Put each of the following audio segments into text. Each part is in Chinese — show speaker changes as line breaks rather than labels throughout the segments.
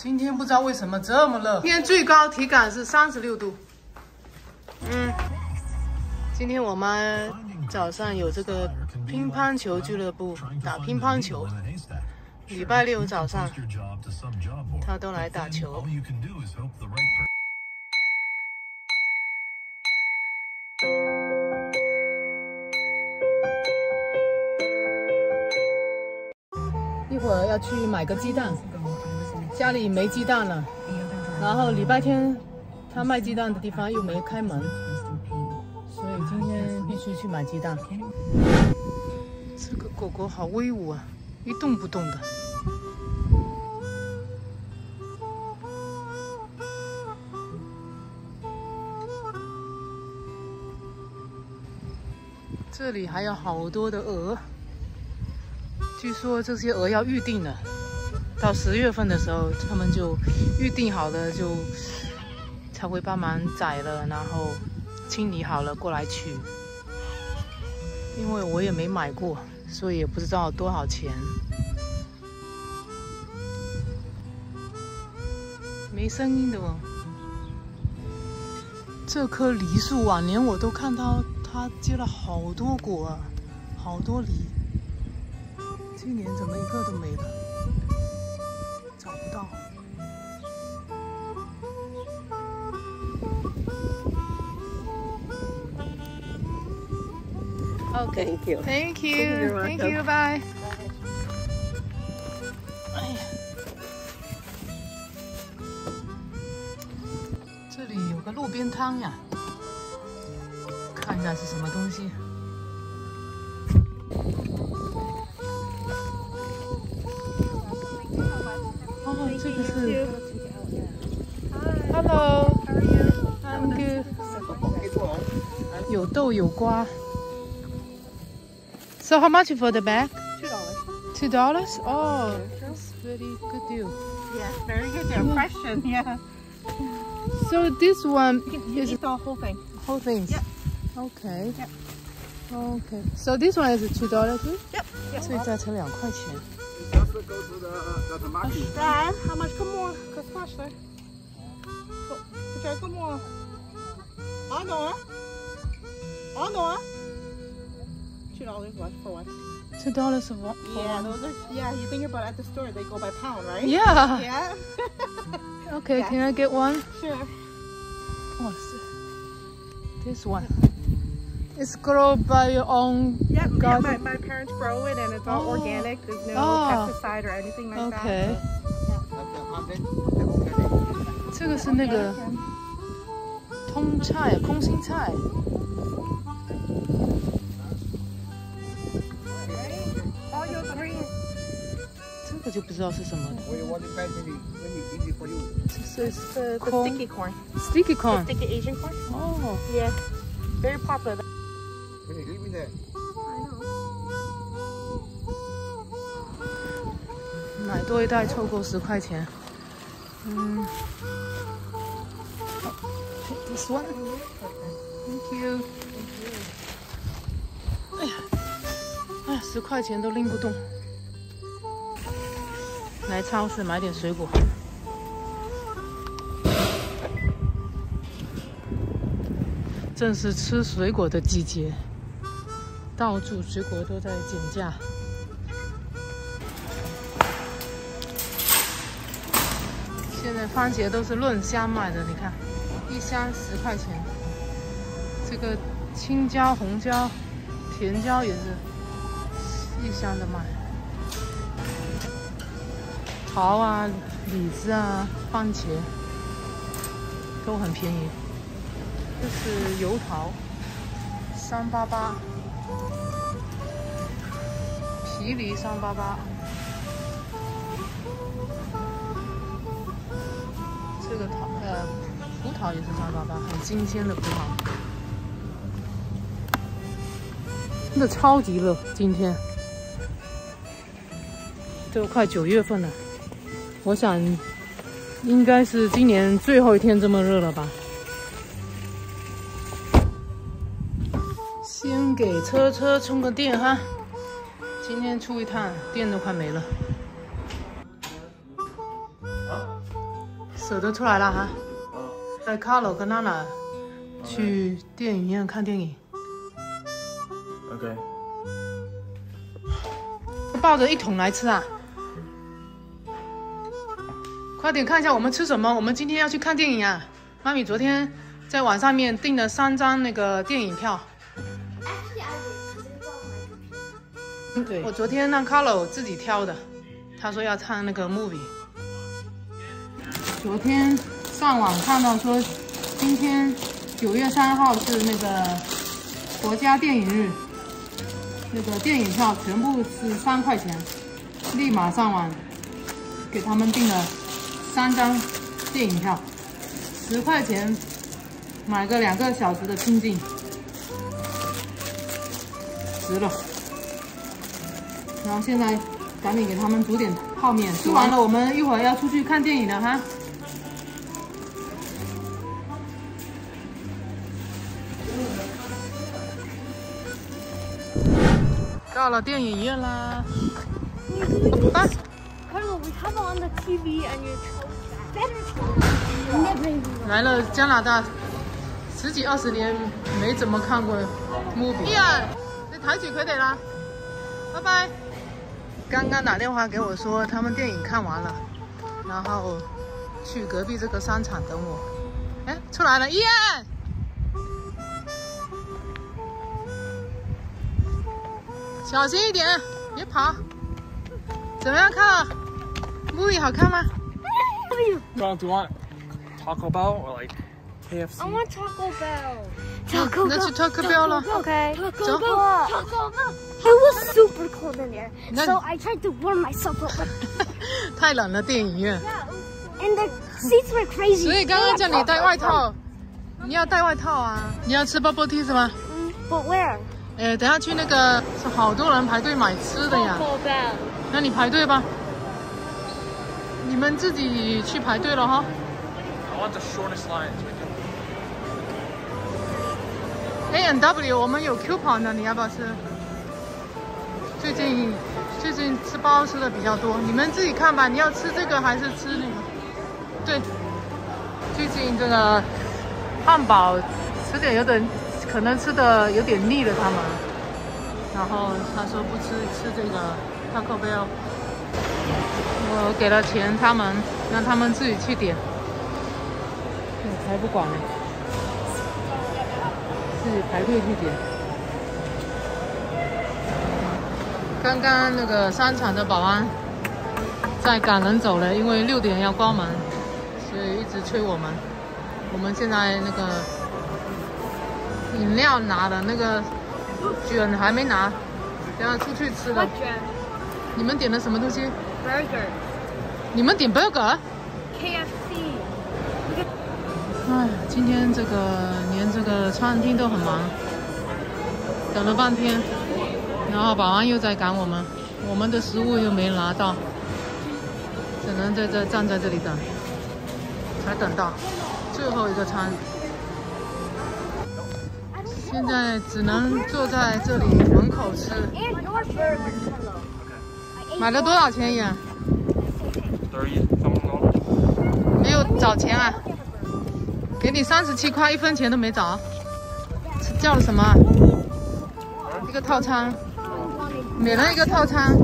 今天不知道为什么这么热，今天最高体感是36度。今天我妈早上有这个乒乓球俱乐部打乒乓球，礼拜六早上她都来打球。一会儿要去买个鸡蛋，家里没鸡蛋了，然后礼拜天他卖鸡蛋的地方又没开门，所以今天必须去买鸡蛋。这个狗狗好威武啊，一动不动的。这里还有好多的鹅。据说这些鹅要预定的，到10月份的时候，他们就预定好了，就才会帮忙宰了，然后清理好了过来取。因为我也没买过，所以也不知道多少钱。没声音的哦。这棵梨树往年我都看到它结了好多果啊，好多梨。今年怎么一个都没了？找不到。
Okay, thank you.
Thank you. Thank you. Bye. 哎呀，这里有个路边摊呀，看一下是什么东西。这个是 Hello, I'm good. 有豆有瓜。So how much for the bag? $2. $2? Oh, that's very good deal.
Yeah, very good. They're fresh and yeah.
So this one
You
is
eat the whole thing.
whole things.
Yep.
Okay.
Yep.
Okay. So this one is $2 too?
Yep.
所以再乘2块钱。
Dad, how much? Come on, cause smash there. Okay, come on. I know it. I know it. $2 what for what?
$2 for one.
Yeah, those are. Yeah, you think about it, at the store they go by pound, right?
Yeah.
Yeah.
Okay,
Yeah.
can I get one?
Sure.
What's this one? It's grown by your own
Yep. Yeah,
garden.
my parents grow it and it's all
Oh.
organic. There's no
Oh.
pesticide or anything like
Okay.
that.
这个是那个通菜，空心菜。
All your three.
这个就不知道是什么了。这是
The
corn
sticky corn.
sticky corn。
Sticky Asian corn.
哦，
Yeah. Very popular.
Can you leave me there?
I know.
买多一袋凑够10块钱。This one. Thank you. 哎呀，10块钱都拎不动。来超市买点水果。正是吃水果的季节，到处水果都在减价。现在番茄都是论箱卖的，你看，一箱10块钱。这个青椒、红椒、甜椒也是一箱的卖。桃啊、李子啊、番茄都很便宜。这是油桃，388，皮梨388。这个葡萄也是388，很新鲜的葡萄。真的超级热，今天都快9月份了，我想应该是今年最后一天这么热了吧。先给车充个电哈，今天出一趟，电都快没了。 舍得出来了哈。带 Carlo 跟娜娜去电影院看电影。
OK。
抱着一桶来吃啊！快点看一下我们吃什么。我们今天要去看电影啊！妈咪昨天在网上面订了3张那个电影票。对，我昨天让 Carlo 自己挑的，他说要看那个 movie。昨天上网看到说，今天9月3号是那个国家电影日。那个电影票全部是3块钱，立马上网给他们订了3张电影票，10块钱买个2个小时的清静，值了。然后现在赶紧给他们煮点泡面，吃完了我们一会儿要出去看电影了哈。到了电影院啦！啊
Carlo, we have it on the TV and you better
来了加拿大10几20年没怎么看过 movie。你抬起佢哋啦，拜拜。刚刚打电话给我说他们电影看完了，然后去隔壁这个商场等我。哎，出来了，伊安。小心一点，别跑。怎么样看？movie 好看吗
Do you want Taco Bell or like KFC?
I want Taco Bell. Taco
那去 Taco Bell 了。
Okay.
Taco
Bell. Taco Bell. It was super cold in there,
That-
so I tried to warm myself up.
太冷了，电影院。
And the seats were crazy.
所以刚刚叫你带外套，你要带外套啊。你要吃 bubble tea 是吗？
But where?
等下去那个是好多人排队买吃的呀。
Taco Bell.
那你排队吧。你们自己去排队了哈。
I want the shortest line so we can.
A&W 我们有 coupon 的，你要不要吃？最近吃包吃的比较多，你们自己看吧。你要吃这个还是吃那个？对，最近这个汉堡吃点有点，可能吃的有点腻了他们。然后他说不吃这个 Taco Bell， 我给了钱他们，让他们自己去点。我才不管呢。自己排队去点。刚刚那个商场的保安在赶人走了，因为6点要关门，所以一直催我们。我们现在那个饮料拿了，那个卷还没拿，等下出去吃了。你们点的什么东西？
Burger.
你们点 burger？
KFC.
哎，今天连这个餐厅都很忙，等了半天，然后保安又在赶我们，我们的食物又没拿到，只能在这站在这里等，才等到最后一个餐。现在只能坐在这里门口吃。
And your burger, Carlo.
买了多少钱呀
30 something dollars.
没有找钱啊？给你37块，1分钱都没找。叫了什么？一个套餐，每人一个套餐。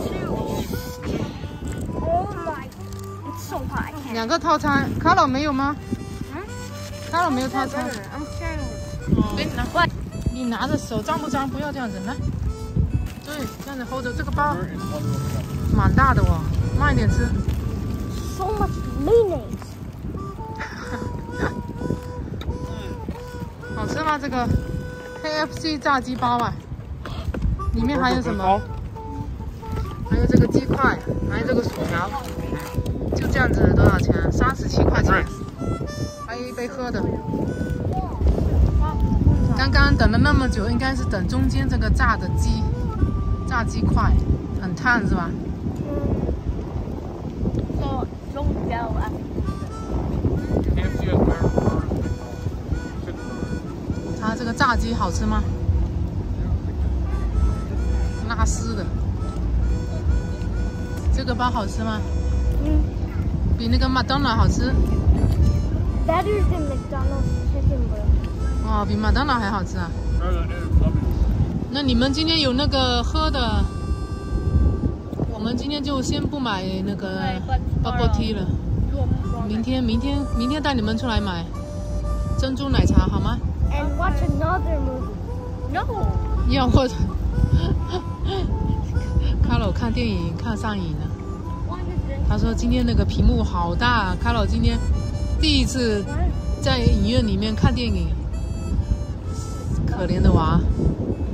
Oh my. It's so hot. I can't.
2个套餐。卡老没有吗？卡老没有套餐。
I'm sharing.
给你拿。你拿着手脏不脏？不要这样子，来。对，这样子 hold 着这个包，蛮大的哦，慢一点吃。
So much mayonnaise.
好吃吗？这个 KFC 炸鸡包啊，里面还有什么？还有这个鸡块，还有这个薯条，就这样子多少钱？37块钱，还有一杯喝的。刚刚等了那么久，应该是等中间这个炸鸡块，很烫是吧？
So don't yell at me.
KFC has better burgers.
它这个炸鸡好吃吗？拉丝的。这个包好吃吗？ 比那个麦当劳好吃。
Better than McDonald's chicken burger.
哦，比麦当劳还好吃啊！那你们今天有那个喝的？我们今天就先不买那个 bubble tea 了。明天带你们出来买珍珠奶茶好吗？
And watch another movie.
No.
要或者，Carlo 看电影看上瘾了。他说今天那个屏幕好大，Carlo 今天第一次在影院里面看电影，可怜的娃。